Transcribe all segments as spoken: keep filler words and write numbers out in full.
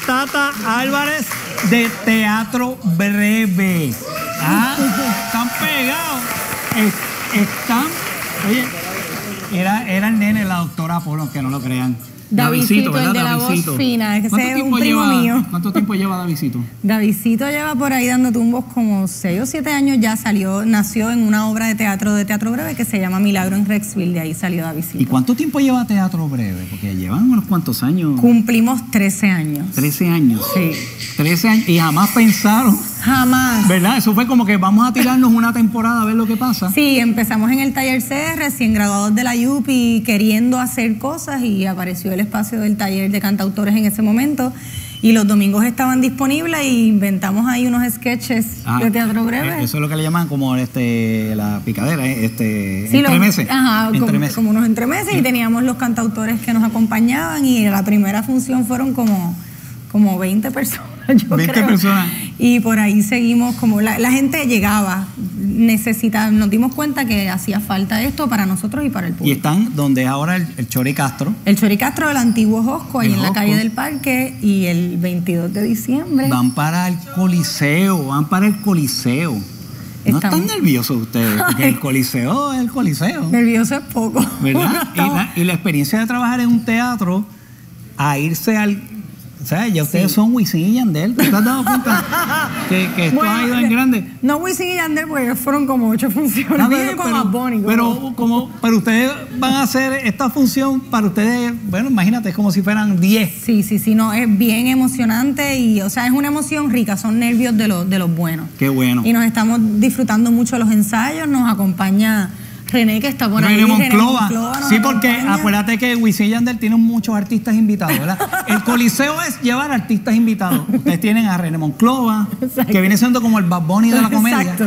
Tata Álvarez de Teatro Breve. Ah, están pegados. Es, están, oye, era, era el nene, la doctora Apolo, aunque no lo crean. Davidcito, el de la voz fina, ese es un primo mío. ¿Cuánto tiempo lleva Davidcito? Davidcito lleva por ahí dando tumbos como seis o siete años, ya salió, nació en una obra de teatro de Teatro Breve que se llama Milagro en Rexville, de ahí salió Davidcito. ¿Y cuánto tiempo lleva Teatro Breve? Porque llevan unos cuantos años. Cumplimos trece años. trece años. Sí. trece años y jamás pensaron. Jamás. ¿Verdad? Eso fue como que vamos a tirarnos una temporada a ver lo que pasa. Sí, empezamos en el taller C R, recién graduados de la U P I, queriendo hacer cosas y apareció el espacio del taller de cantautores en ese momento y los domingos estaban disponibles y inventamos ahí unos sketches ah, de Teatro Breve. Eso es lo que le llaman como este la picadera, este sí, entremeses. Los, ajá, entremeses. Como, como unos entremeses sí. Y teníamos los cantautores que nos acompañaban y la primera función fueron como, como veinte personas. Yo veinte creo. personas. Y por ahí seguimos, como la, la gente llegaba, necesitaba, nos dimos cuenta que hacía falta esto para nosotros y para el público. Y están donde ahora el, el Chori Castro. El Chori Castro del antiguo Josco, ahí en la calle del Parque, y el veintidós de diciembre. Van para el Coliseo, van para el Coliseo. ¿No están, están nerviosos ustedes? Porque el Coliseo es el Coliseo. Nervioso es poco. ¿Verdad? Y la, y la experiencia de trabajar en un teatro, a irse al... O sea, ya ustedes sí. son Wisin y Yandel. ¿Te has dado cuenta que, que esto bueno, ha ido en grande? No Wisin y Yandel, porque fueron como ocho funciones. Ver, pero, Bonnie, pero, como, pero ustedes van a hacer esta función para ustedes, bueno, imagínate, es como si fueran diez. Sí, sí, sí, no, es bien emocionante y, o sea, es una emoción rica, son nervios de los, de los buenos. Qué bueno. Y nos estamos disfrutando mucho de los ensayos, nos acompaña René, que está por ahí. René Monclova. René Monclova sí, porque acompaña. Acuérdate que Wisin y Yandel tienen muchos artistas invitados, ¿verdad? El Coliseo es llevar artistas invitados. Ustedes tienen a René Monclova, exacto, que viene siendo como el Bad Bunny de la comedia. Exacto.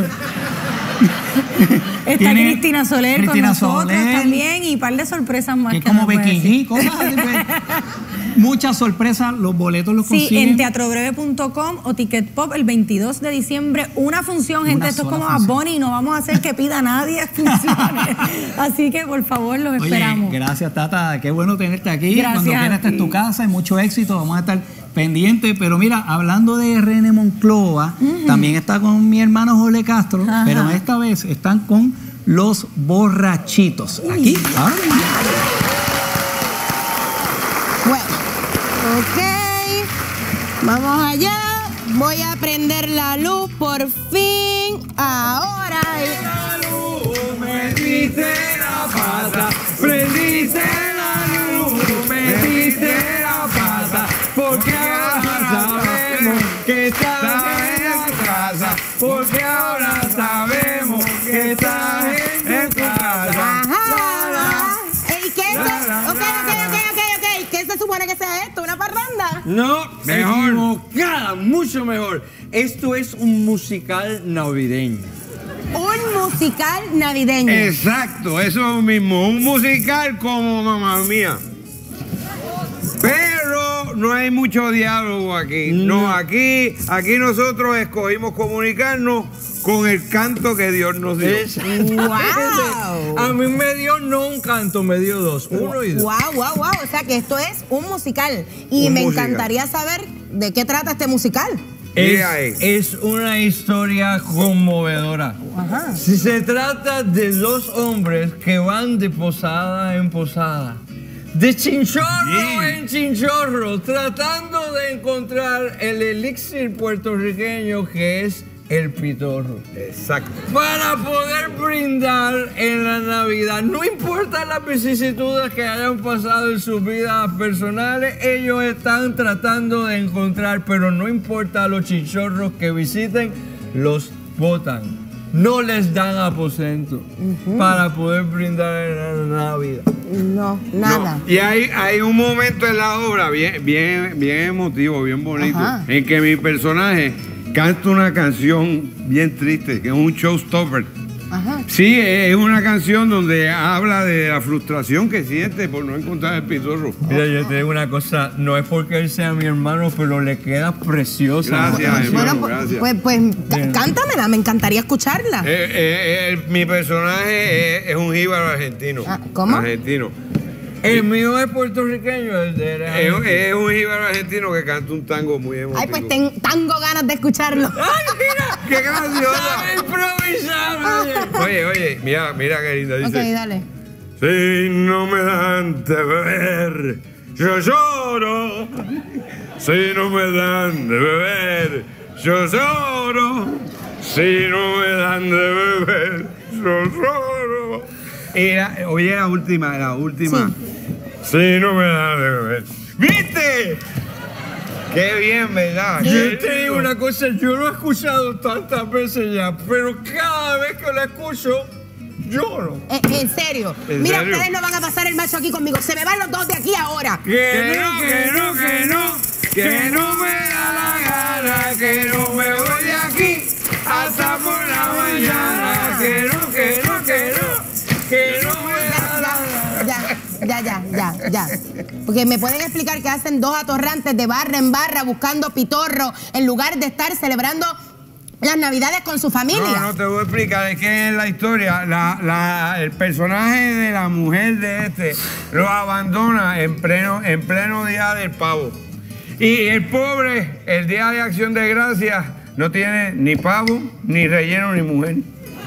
Está Cristina Soler Cristina con nosotros Soler, también y un par de sorpresas más. Que, que como Becky G, cosas así. Muchas sorpresas, los boletos los consiguen. Sí, en teatro breve punto com o Ticket Pop el veintidós de diciembre. Una función, gente, una esto es como a Bonnie, no vamos a hacer que pida a nadie funciones. Así que, por favor, los Oye, esperamos. Gracias, Tata. Qué bueno tenerte aquí. Gracias. Cuando quieras, esta es tu casa, hay mucho éxito, vamos a estar pendientes. Pero mira, hablando de René Monclova, uh-huh, también está con mi hermano Jorge Castro, ajá, pero esta vez están con Los Borrachitos. Aquí, ahora mismo. Bueno, ok, vamos allá. Voy a prender la luz por fin. Ahora. La luz, metiste la pata, prendiste la luz, metiste la pata, porque ahora sabemos que estás en la casa, porque ahora sabemos que estás en tu casa. Ajá. ¿Y qué es esto? Ok, ok, ok, ok, ok. ¿Qué se supone que sea esto? ¿Una parranda? No, mejor. Equivocada, mucho mejor. Esto es un musical navideño. Un musical navideño. Exacto, eso mismo. Un musical como Mamma Mía. Pero no hay mucho diálogo aquí. No, no aquí, aquí nosotros escogimos comunicarnos con el canto que Dios nos dio. ¡Wow! A mí me dio no un canto, me dio dos. Uno y dos. ¡Wow, wow, wow! O sea que esto es un musical. Y un me musical. encantaría saber de qué trata este musical. Es, es una historia conmovedora. Ajá. Si se trata de dos hombres que van de posada en posada, de chinchorro sí. en chinchorro, tratando de encontrar el elixir puertorriqueño que es el pitorro. Exacto. Para poder brindar en la Navidad. No importa las vicisitudes que hayan pasado en sus vidas personales, ellos están tratando de encontrar, pero no importa los chinchorros que visiten, los botan. No les dan aposento uh-huh. para poder brindar en la Navidad. No, nada. No. Y hay, hay un momento en la obra bien, bien, bien emotivo, bien bonito, ajá, en que mi personaje canta una canción bien triste, que es un showstopper. Ajá. Sí, es una canción donde habla de la frustración que siente por no encontrar el pitorro. Mira, yo te digo una cosa, no es porque él sea mi hermano, pero le queda preciosa. Gracias, bueno, hermano, pues, gracias. Pues, pues cántamela, me encantaría escucharla. Eh, eh, eh, mi personaje es, es un jíbaro argentino. Ah, ¿cómo? Argentino. El mío es puertorriqueño, el de él Es, un- es un jíbaro argentino que canta un tango muy emotivo. Ay, pues ten- tengo ganas de escucharlo. ¡Ay, mira! ¡Qué graciosa! ¡Sabe improvisar! oye! Oye, oye, mira, mira qué linda. Ok, Dice, dale. si no me dan de beber, yo lloro. Si no me dan de beber, yo lloro. Si no me dan de beber, yo lloro. Y la- oye, la última, la última. Si no me dan de beber. ¿Viste? Qué bien, ¿verdad? Yo Qué te digo lindo. una cosa, yo lo he escuchado tantas veces ya, pero cada vez que lo escucho, lloro. Eh, en serio. ¿En Mira, serio? ustedes no van a pasar el macho aquí conmigo. Se me van los dos de aquí ahora. Que no, que no, que no, que no me da la gana, que no me voy de aquí hasta por la mañana, que no, que no, que no, que no me da la gana. Ya, ya, ya, ya, ya. Porque me pueden explicar que hacen dos atorrantes de barra en barra buscando pitorro en lugar de estar celebrando las navidades con su familia. No, no te voy a explicar, es que en la historia la, la- el personaje de la mujer de este lo abandona en pleno, en pleno día del pavo. Y el pobre, el día de Acción de Gracias, no tiene ni pavo, ni relleno, ni mujer.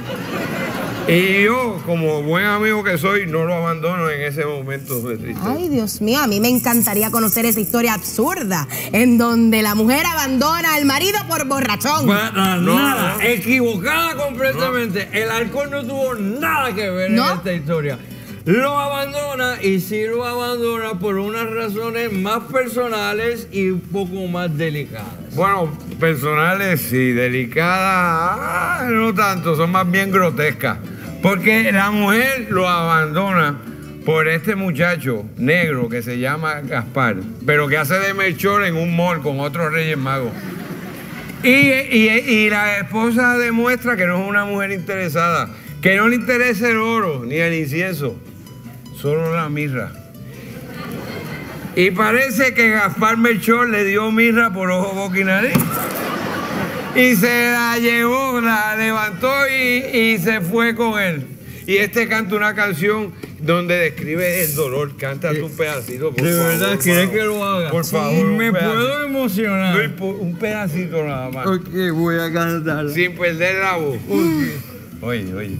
Y yo, como buen amigo que soy, no lo abandono en ese momento de tristeza. Ay, Dios mío, a mí me encantaría conocer esa historia absurda en donde la mujer abandona al marido por borrachón. Para No, nada, no. equivocada completamente. El alcohol no tuvo nada que ver ¿No? en esta historia. Lo abandona y sí lo abandona por unas razones más personales y un poco más delicadas. Bueno, personales y delicadas, ah, no tanto, son más bien grotescas. Porque la mujer lo abandona por este muchacho negro que se llama Gaspar, pero que hace de Melchor en un mall con otros Reyes Magos. Y, y- y la esposa demuestra que no es una mujer interesada, que no le interesa el oro ni el incienso, solo la mirra. Y parece que Gaspar Melchor le dio mirra por ojo, boca y nariz. Y se la llevó, la levantó y, y se fue con él. Y este canta una canción donde describe el dolor. Cántate un pedacito, por ¿De favor. verdad quieres que lo haga? Por Sí, favor, un me pedacito. puedo emocionar. No, impo- un pedacito nada más. Ok, voy a cantar. Sin perder la voz. Oye, oye.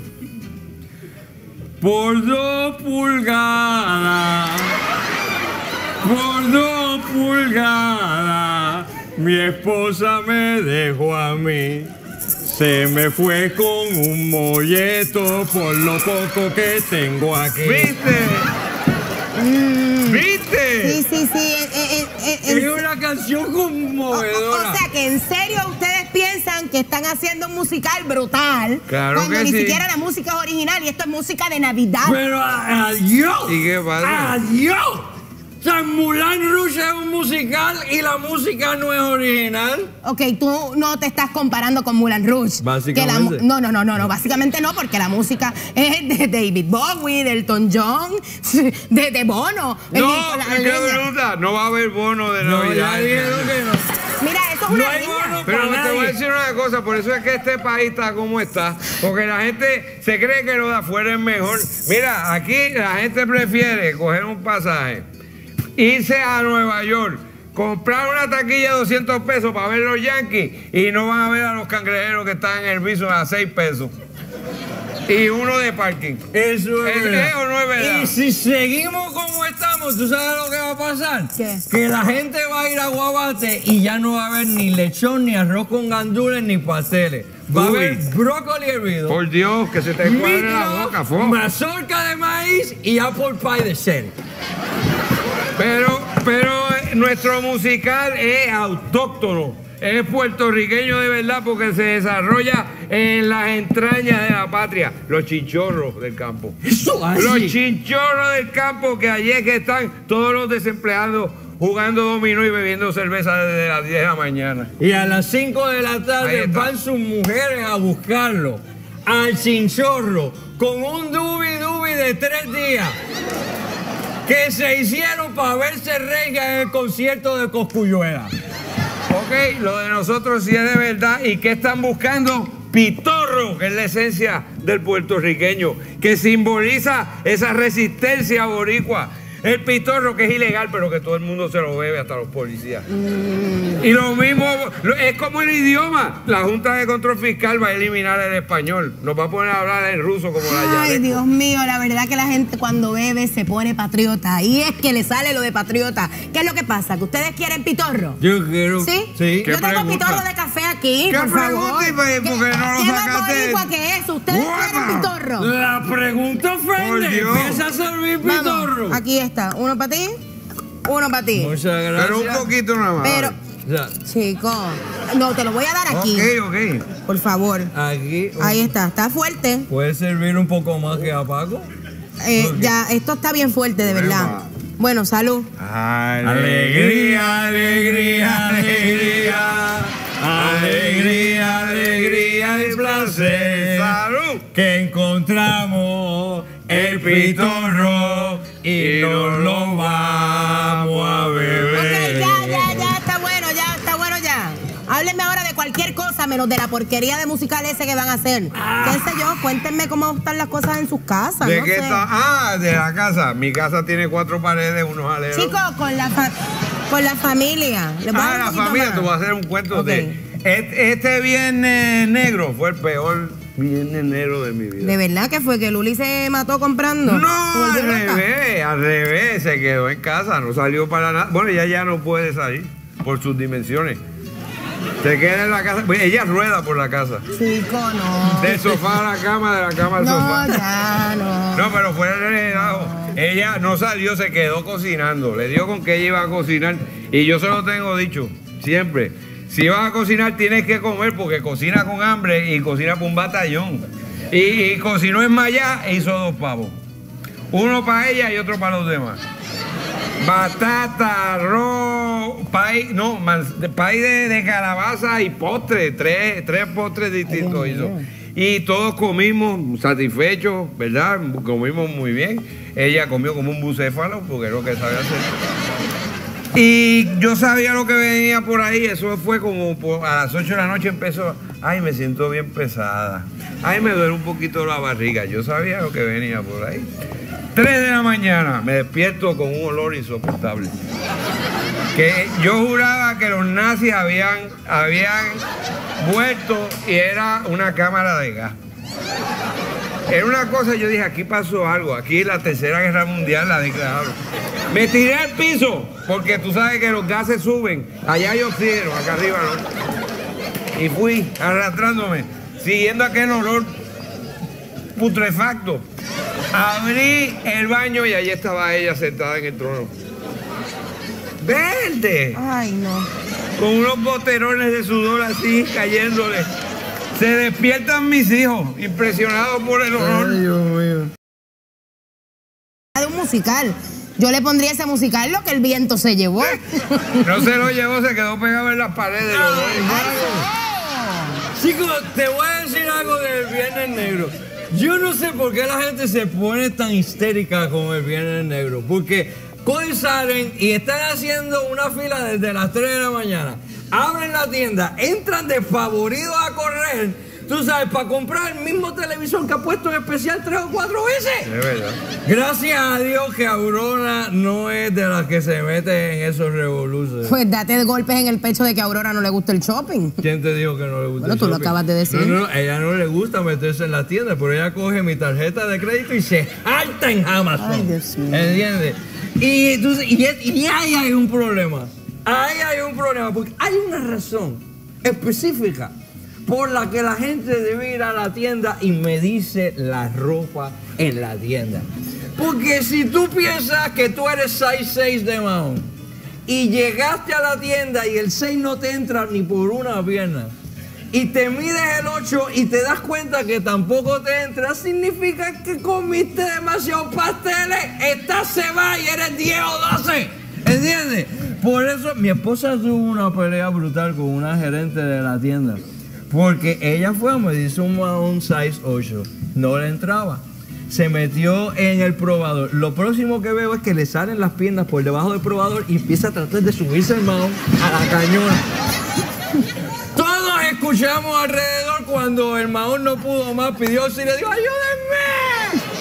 Por dos pulgadas, por dos pulgadas, mi esposa me dejó a mí. Se me fue con un molleto por lo poco que tengo aquí. ¿Viste? ¿Viste? Sí, sí, sí. eh, eh, eh, Es en- una canción o, o- conmovedora. o sea que en serio ustedes piensan que están haciendo un musical brutal Claro cuando que ni sí. siquiera la música es original y esto es música de Navidad. Pero a- adiós. ¿Y qué pasa? Adiós. O sea, Moulin Rouge es un musical y la música no es original. Ok, tú no te estás comparando con Moulin Rouge. Básicamente. Que la mu- no, no, no, no, no, básicamente no, porque la música es de David Bowie, de Elton John, de, de Bono. el No, Nicolás qué Leña. bruta. No va a haber bono de No, Navidad. ya dijeron que no. Mira, eso es No una hay leña. bono Pero para te voy a nadie. decir una cosa, por eso es que este país está como está, porque la gente se cree que lo de afuera es mejor. Mira, aquí la gente prefiere coger un pasaje, irse a Nueva York, comprar una taquilla de doscientos pesos para ver los Yankees y no van a ver a los cangrejeros que están en el piso a seis pesos. Y uno de parking. Eso es ¿Es- verdad. es o no es verdad? Y si seguimos como estamos, ¿tú sabes lo que va a pasar? ¿Qué? Que la gente va a ir a Guabate y ya no va a haber ni lechón, ni arroz con gandules, ni pasteles. Va a Uy. haber brócoli hervido, Por Dios, que se te cuadre la meatloaf, boca, fo. mazorca de maíz y apple pie de cero. Pero, pero eh, nuestro musical es autóctono, es puertorriqueño de verdad porque se desarrolla en las entrañas de la patria, los chinchorros del campo. Eso Los así. chinchorros del campo que allí es que están todos los desempleados jugando dominó y bebiendo cerveza desde las diez de la mañana. Y a las cinco de la Ahí tarde está. van sus mujeres a buscarlo al chinchorro con un dubi dubi de tres días que se hicieron para verse renga en el concierto de Cosculluela. Ok, lo de nosotros sí es de verdad. ¿Y qué están buscando? Pitorro, que es la esencia del puertorriqueño, que simboliza esa resistencia boricua. El pitorro, que es ilegal, pero que todo el mundo se lo bebe, hasta los policías. Mm. Y lo mismo, es como el idioma. La Junta de Control Fiscal va a eliminar el español. Nos va a poner a hablar en ruso como la llave. Ay, Dios mío, la verdad que la gente cuando bebe se pone patriota. Y es que le sale lo de patriota. ¿Qué es lo que pasa? ¿Que ustedes quieren pitorro? Yo quiero. ¿Sí? Sí. Yo tengo pregunta? pitorro de café aquí, ¿Qué por favor. pregunta? ¿Por qué no lo ¿Qué más sacaste? boricua que eso? ¿Ustedes Guapa. quieren pitorro? La pregunta ofende. Empieza a servir pitorro. Vamos, aquí está. Uno para ti, uno para ti. Muchas gracias. Pero un poquito nada más. Pero, Ya. chico, no, te lo voy a dar aquí. Ok, ok. Por favor. Aquí. Ahí está, está fuerte. ¿Puede servir un poco más que a Paco? Eh, Ok. Ya, esto está bien fuerte, de verdad. Bueno, salud. Alegría, alegría, alegría. Alegría, alegría y placer. ¡Salud! Que encontramos el pitorro y nos lo vamos a beber. Ok, ya, ya, ya, está bueno, ya, está bueno ya. Háblenme ahora de cualquier cosa menos de la porquería de musical ese que van a hacer. Ah. ¿Qué sé yo? Cuéntenme cómo están las cosas en sus casas. ¿De no qué sé. está? Ah, de la casa. Mi casa tiene cuatro paredes, unos aleros. Chicos, con la, fa- con la familia. Les voy a dar Ah, un la poquito familia, más. te voy a hacer un cuento Ok. de... Este, este viernes negro fue el peor viernes negro de mi vida. ¿De verdad que fue que Luli se mató comprando? No, ¿Se volvió al loca? revés, al revés, se quedó en casa, no salió para nada. Bueno, ella ya no puede salir por sus dimensiones. Se queda en la casa, pues ella rueda por la casa. Chico, no. Del sofá a la cama, de la cama al No, sofá. ya, no. No, pero fuera de relajo. Ella no salió, se quedó cocinando. Le dio con que ella iba a cocinar. Y yo se lo tengo dicho, siempre. Si vas a cocinar, tienes que comer, porque cocina con hambre y cocina por un batallón. Y, y cocinó en Mayá e hizo dos pavos. Uno para ella y otro para los demás. Batata, arroz, pay, no, man- pay de, de calabaza y postre. Tres, tres postres distintos hizo. Y todos comimos satisfechos, ¿verdad? Comimos muy bien. Ella comió como un bucéfalo, porque es lo que sabe hacer. Y yo sabía lo que venía por ahí, eso fue como por- a las ocho de la noche empezó, ay, me siento bien pesada, ay, me duele un poquito la barriga, yo sabía lo que venía por ahí. tres de la mañana me despierto con un olor insoportable. Que yo juraba que los nazis habían, habían vuelto y era una cámara de gas. Era una cosa, yo dije, aquí pasó algo, aquí la Tercera Guerra Mundial la declararon. Me tiré al piso, porque tú sabes que los gases suben, allá hay oxígeno, acá arriba no. Y fui arrastrándome, siguiendo aquel olor putrefacto. Abrí el baño y allí estaba ella sentada en el trono. ¡Verde! Ay, no. Con unos boterones de sudor así cayéndole. Se despiertan mis hijos, impresionados por el olor. Ay, Dios mío. De un musical. Yo le pondría ese musical lo que el viento se llevó. No se lo llevó, se quedó pegado en las paredes. los dos. Chicos, te voy a decir algo del Viernes Negro. Yo no sé por qué la gente se pone tan histérica con el Viernes Negro. Porque hoy salen y están haciendo una fila desde las tres de la mañana. Abren la tienda, entran despavoridos a correr, tú sabes, para comprar el mismo televisor que ha puesto en especial tres o cuatro veces. Es verdad. Gracias a Dios que Aurora no es de las que se mete en esos revoluciones. Pues date golpes en el pecho de que a Aurora no le gusta el shopping. ¿Quién te dijo que no le gusta Bueno, el tú lo shopping? acabas de decir. No, no, ella no le gusta meterse en la tienda, pero ella coge mi tarjeta de crédito y se harta en Amazon. Ay, Dios mío. ¿Entiendes? Y, entonces, y, es- y ahí hay un problema. Ahí hay un problema, porque hay una razón específica por la que la gente debe ir a la tienda y medirse la ropa en la tienda. Porque si tú piensas que tú eres seis seis de Mahón y llegaste a la tienda y el seis no te entra ni por una pierna, y te mides el ocho y te das cuenta que tampoco te entra, significa que comiste demasiados pasteles, estás cebada y eres diez o doce. ¿Entiendes? Por eso mi esposa tuvo una pelea brutal con una gerente de la tienda. Porque ella fue a medirse un Mahón size ocho. No le entraba. Se metió en el probador. Lo próximo que veo es que le salen las piernas por debajo del probador y empieza a tratar de subirse el Mahón a la cañona. Todos escuchamos alrededor cuando el Mahón no pudo más, pidió auxilio y le dijo, ¡ayúdenme!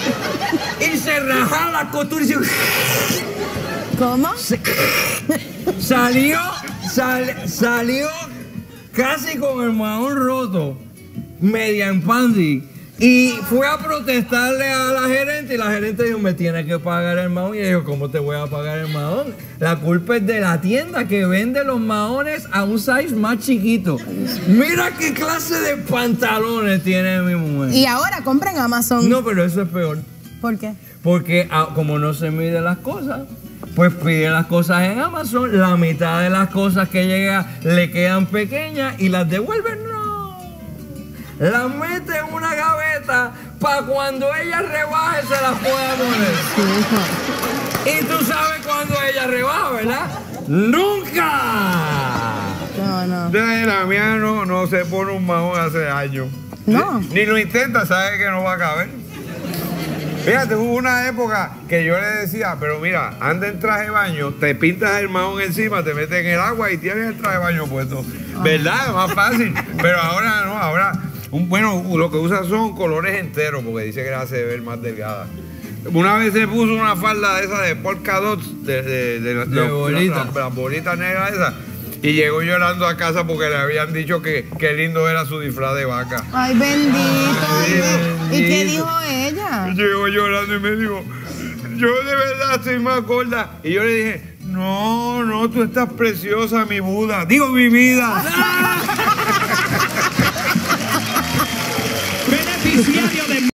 Y se rajaron las costuras y se... ¿Cómo? Salió, sal, salió casi con el mahón roto, media en panty. Y fue a protestarle a la gerente y la gerente dijo, me tiene que pagar el mahón. Y ella dijo, ¿cómo te voy a pagar el mahón? La culpa es de la tienda que vende los mahones a un size más chiquito. Mira qué clase de pantalones tiene mi mujer. Y ahora compra en Amazon. No, pero eso es peor. ¿Por qué? Porque ah, como no se miden las cosas, pues pide las cosas en Amazon, la mitad de las cosas que llega le quedan pequeñas y las devuelven, no. Las mete en una gaveta para cuando ella rebaje se las pueda poner. Y tú sabes cuando ella rebaja, ¿verdad? ¡Nunca! No, no. De la mía no, no se pone un mahón hace años. No. Ni, ni lo intenta, sabe que no va a caber. Fíjate, hubo una época que yo le decía, pero mira, anda en traje de baño, te pintas el mahón encima, te metes en el agua y tienes el traje de baño puesto. ¿Verdad? Es más fácil. Pero ahora no, ahora, un, bueno, lo que usa son colores enteros, porque dice que la hace ver más delgada. Una vez se puso una falda de esas de polka dots, de, de, de, de, de bolitas. Las, las bolitas negras esas. Y llegó llorando a casa porque le habían dicho que qué lindo era su disfraz de vaca. Ay, bendito. Ay, ¿Y qué bendito. dijo ella? Llegó llorando y me dijo, yo de verdad estoy más gorda. Y yo le dije, no, no, tú estás preciosa, mi Buda. Digo, mi vida. Beneficiario de